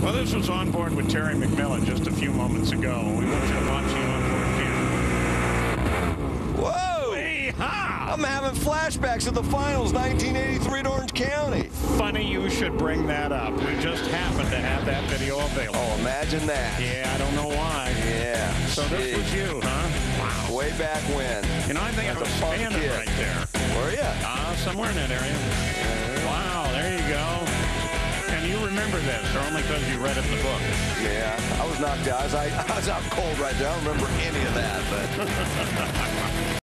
Well, this was On Board with Terry McMillan just a few moments ago. We want you to watch the On Board camera. Whoa! Hey-ha! I'm having flashbacks of the finals, 1983 at Orange County. Funny you should bring that up. We just happened to have that video available. Oh, imagine that. Yeah, I don't know why. Yeah. So this was you, huh? Wow. Way back when. You know, I think I was standing right there. Were you? Somewhere in that area. Wow, there you go. And you remember this, or only because you read it in the book? Yeah, I was knocked out. I was out cold right there. I don't remember any of that, but...